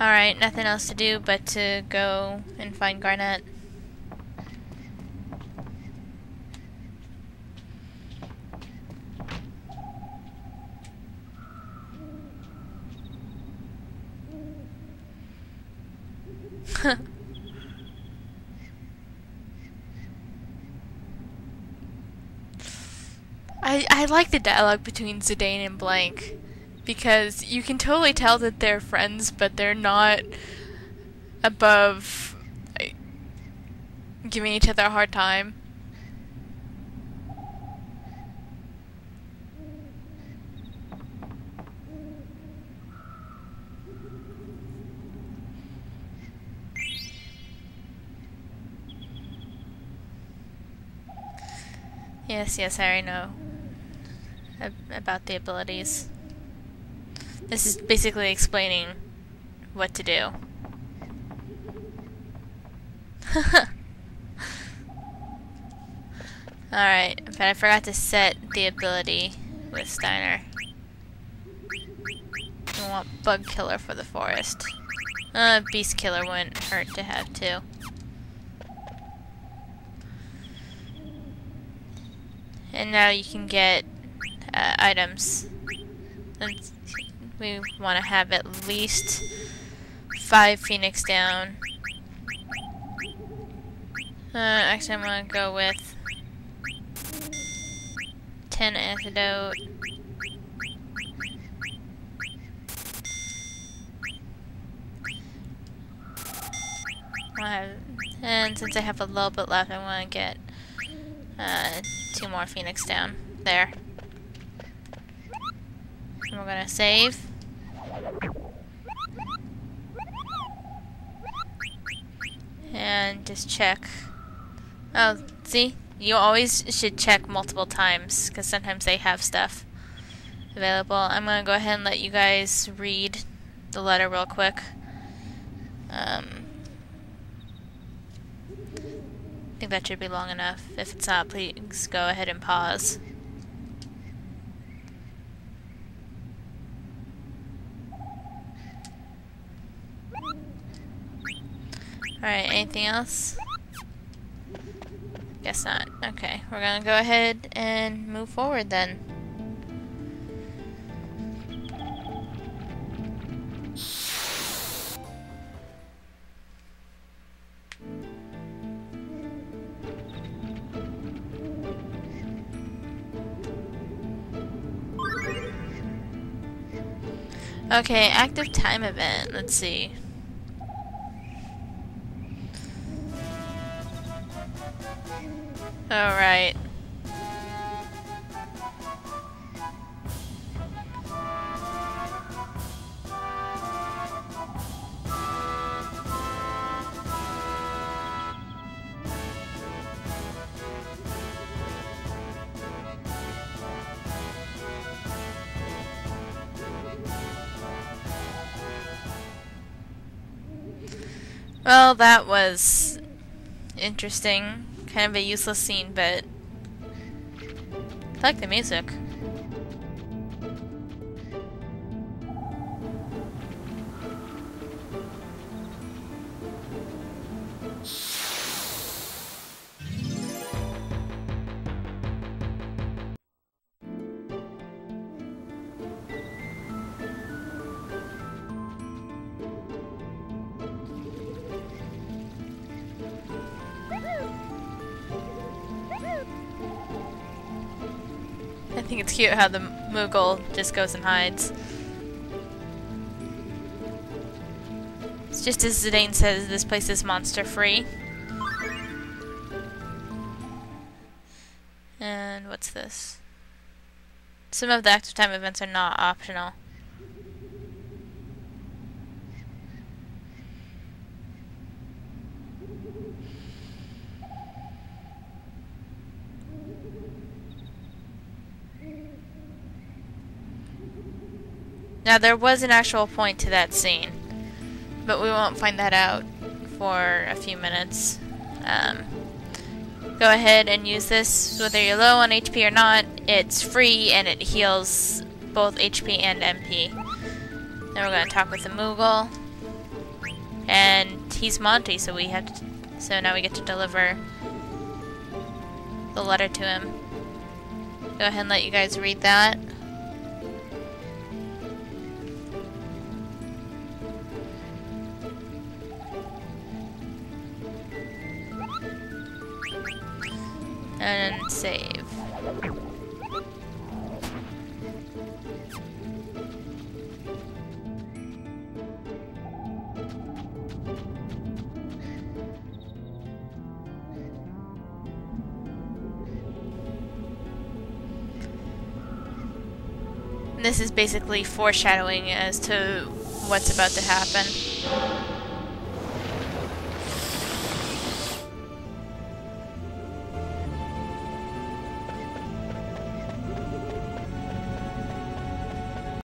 Alright, nothing else to do but to go and find Garnet. I like the dialogue between Zidane and Blank, because you can totally tell that they're friends, but they're not above giving each other a hard time. Yes, I already know about the abilities. This is basically explaining what to do. Alright, but I forgot to set the ability with Steiner. I want Bug Killer for the forest. Beast Killer wouldn't hurt to have too. And now you can get items. And we want to have at least 5 Phoenix down. Actually, I'm going to go with 10 Antidote. And since I have a little bit left, I want to get 2 more Phoenix down. There. And we're gonna save. And just check. Oh, see? You always should check multiple times, because sometimes they have stuff available. I'm gonna go ahead and let you guys read the letter real quick. I think that should be long enough. If it's not, please go ahead and pause. Alright, anything else? Guess not. Okay, we're gonna go ahead and move forward then. Okay, active time event. Let's see. Alright. Well, that was interesting. Kind of a useless scene, but I like the music. I think it's cute how the Moogle just goes and hides. It's just as Zidane says, this place is monster free. And what's this? Some of the active time events are not optional. Now, there was an actual point to that scene, but we won't find that out for a few minutes. Go ahead and use this, whether you're low on HP or not. It's free, and it heals both HP and MP. Then we're going to talk with the Moogle. And he's Monty, so we have to, so now we get to deliver the letter to him. Go ahead and let you guys read that. And save. This is basically foreshadowing as to what's about to happen.